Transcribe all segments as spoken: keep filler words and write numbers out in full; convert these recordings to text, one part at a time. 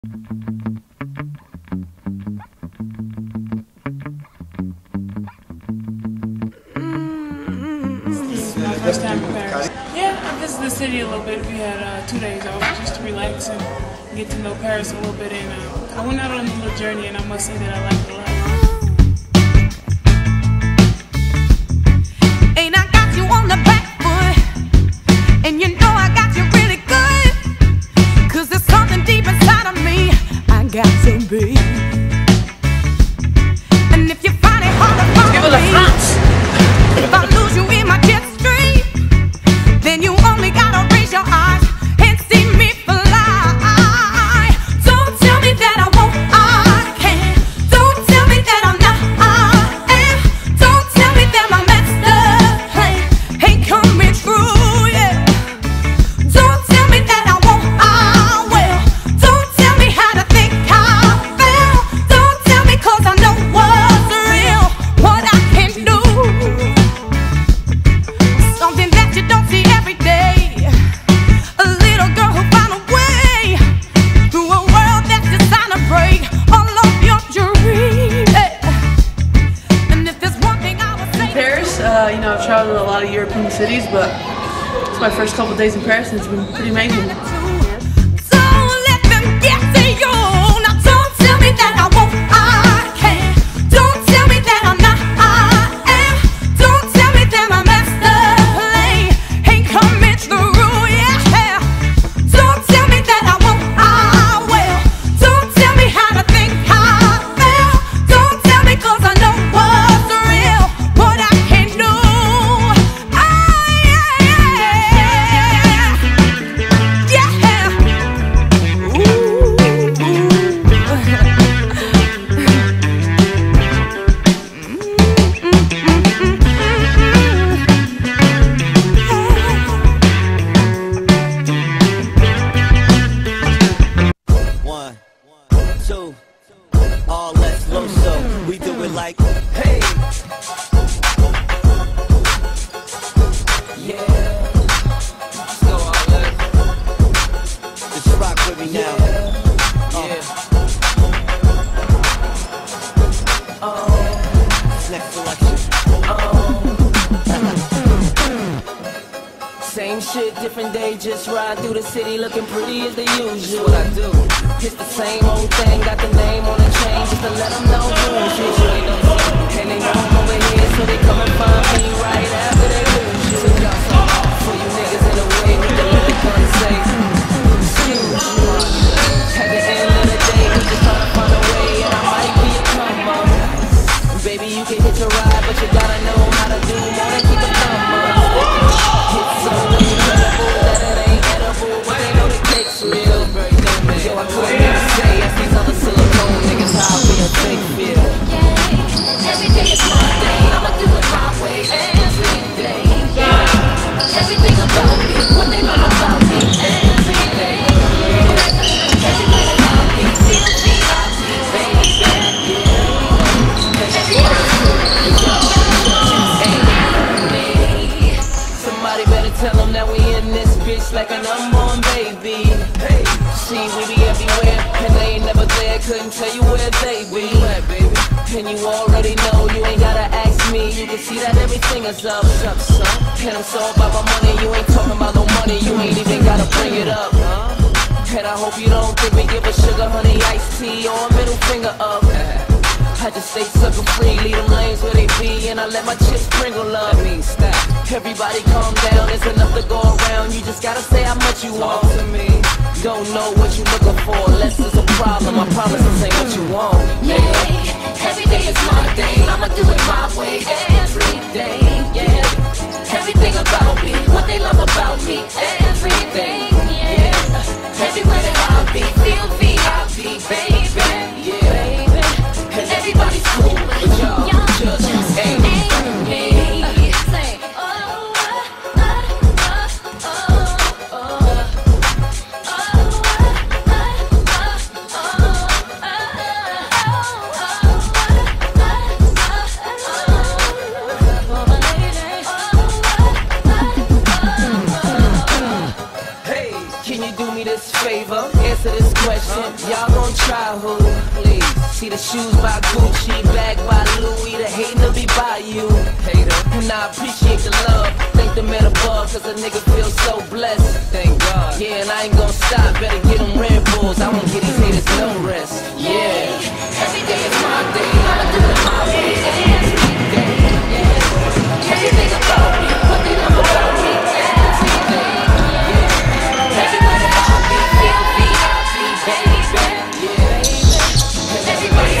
First time in Paris. Yeah, I visited the city a little bit. We had uh, two days off just to relax and get to know Paris a little bit. And uh, I went out on a little journey, and I must say that I liked it a lot. Ain't I got you on the back foot? And you know I got you really good. Cause there's something deep inside of me I got to be. And if you find it hard to follow me, if I lose you in my jet stream, then you only gotta raise your eyes and see me fly. Don't tell me that I won't, I can't. Don't tell me that I'm not, I am. Don't tell me that my master plan ain't coming true, yeah. Don't tell me that I won't, I will. Don't tell me how to think I feel. Don't tell me cause I know what's real, what I can do. Something that you don't see every day. A little girl who found a way through a world that's designed to break all of your dreams. And if there's one thing I would say, Paris, uh, you know, I've traveled to a lot of European cities, but it's my first couple days in Paris and it's been pretty amazing. don't let them get to you. Now don't tell me that I won't, I can't. Don't tell me that I'm not, I am. Don't tell me that my master plan ain't coming through, yeah. Don't tell me that I won't, I will. Don't tell me how to think I feel. Don't tell me cause I know what's real, what I can do. Ah, yeah, yeah, yeah. Ooh, One, two, all let's low so we do it like, hey. Yeah. Let's go all that. Just rock with me now. Yeah. Oh. Next selection. Same shit, different day, just ride through the city looking pretty as the usual. What I do, it's the same old thing, got the name on the chain just to let them know who shit you ain't no and they know I'm over here, so they come and find me right after they lose you. So y'all some off for you niggas in the way with the lyric gun say, excuse you. At the end of the day, we just trying to find a way, and I might be a come up. Baby, you can hit your ride, but you gotta know how to do more than keep a thumb up. It's so incredible that it ain't edible, but they know the cake's real. Yo, I couldn't even say, ask these other silicone niggas how real fake feel. Everything is my day, I'ma do it my way every day. Everything about me, what they love about me every day. Everything about me, feel me, I feel baby. Somebody better tell them that we in this bitch like an unborn baby. Hey, see, we be everywhere, and they ain't never there. Couldn't tell you where they be. Where, baby? And you already know, you ain't gotta ask me. You can see that everything is up, up, son. And I'm so about my money, you ain't talking about no money. You ain't even gotta bring it up, huh? And I hope you don't think we give a sugar, honey, iced tea, or a middle finger up. I just stay sucker free, leave them lanes where they be, and I let my chips sprinkle up. That means stop. Everybody calm down, there's enough to go around. You just gotta say how much you want to me. Don't know what you looking for, unless there's a problem. I promise this ain't what you want. Yeah, every day is my day, I'ma do it my way every day. Yeah, everything about me, what they love about me, everything. Yeah, everywhere that I be, feel V I P, baby. Yeah. And everybody's cool, but y'all just ain't me. Say, oh, oh, oh, oh, oh, Hey. don't try who, please. See the shoes by Gucci, bag by Louis, the hating to be by you, hater. And I appreciate the love, thank the man above, cause a nigga feels so blessed, thank God. Yeah, and I ain't gon' stop, better get them Red Bulls, I won't get these haters no rest, yeah. Every day is my day, I'ma do it my way, every day, yeah. Everything about me, what they love about me, every day, yeah. Everybody want me, feel me, happy, baby, yeah. Everybody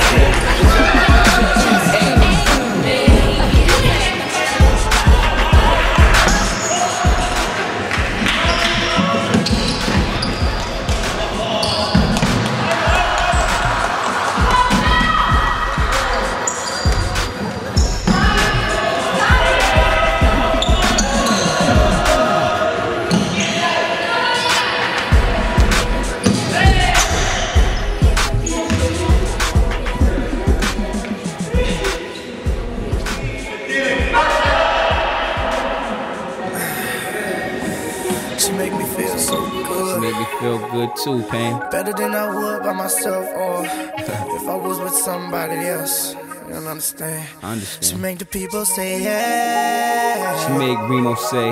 feel good too, Pain. Better than I would by myself, or if I was with somebody else. You don't understand. I understand. She make the people say yeah. She make Reno say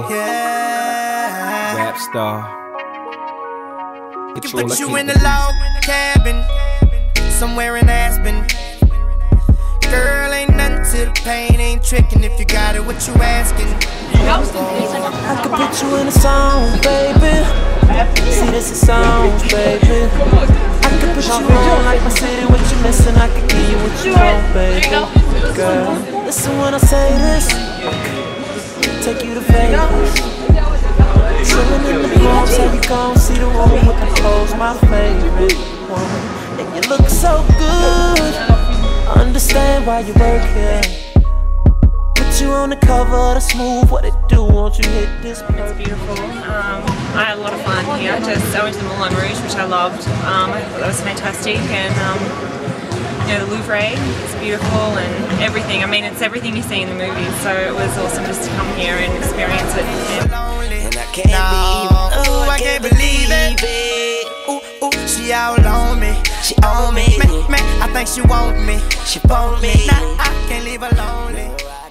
yeah. Rap star. Can put you in the log cabin somewhere in Aspen. Girl, ain't nothing to the pain, ain't tricking if you got it. What you asking? I could put you in a song, baby. See, this is songs, baby. I could put you on like my city, what you missing. I could give you what you want, baby. Girl, listen when I say this. Take you to Vegas. Chillin' in the palms, how you gon' see the woman with the clothes, my favorite woman. And you look so good. Understand why you work here. Put you on the cover of the Smooth, what it do, won't you hit this? It's beautiful. Um, I had a lot of fun here. Just I went to the Moulin Rouge, which I loved. Um, I thought that was fantastic, and um, you know, the Louvre is beautiful and everything. I mean, it's everything you see in the movies, so it was awesome just to come here and experience it. And I can't believe it. Ooh, I can't believe it. Ooh, ooh, she all on me. She on me. Man, man, I think she want me. She want me. Nah, I can't leave her lonely.